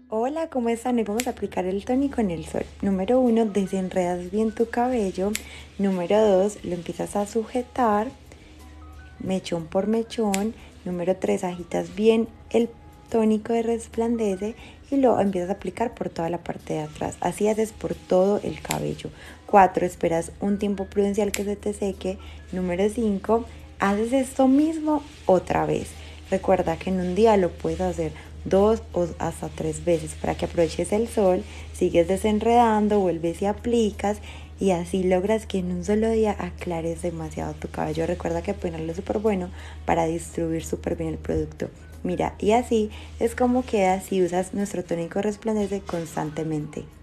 Hola, ¿cómo están? Hoy vamos a aplicar el tónico en el sol. Número uno, desenredas bien tu cabello. Número dos, lo empiezas a sujetar mechón por mechón. Número tres, agitas bien el tónico de Resplandece y lo empiezas a aplicar por toda la parte de atrás. Así haces por todo el cabello. 4, esperas un tiempo prudencial que se te seque. Número 5, haces esto mismo otra vez. Recuerda que en un día lo puedes hacer 2 o hasta 3 veces para que aproveches el sol, sigues desenredando, vuelves y aplicas y así logras que en un solo día aclares demasiado tu cabello. Recuerda que peinarlo es súper bueno para distribuir súper bien el producto. Mira, y así es como queda si usas nuestro tónico Resplandece constantemente.